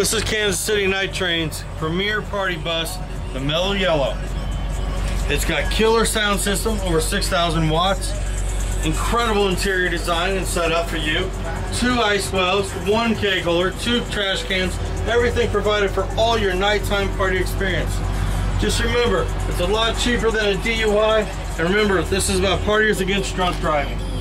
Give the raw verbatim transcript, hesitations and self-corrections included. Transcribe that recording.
This is Kansas City Night Train's premier party bus, the Mellow Yellow. It's got killer sound system, over six thousand watts, incredible interior design and setup for you, two ice wells, one keg holder, two trash cans, everything provided for all your nighttime party experience. Just remember, it's a lot cheaper than a D U I, and remember, this is about partiers against drunk driving.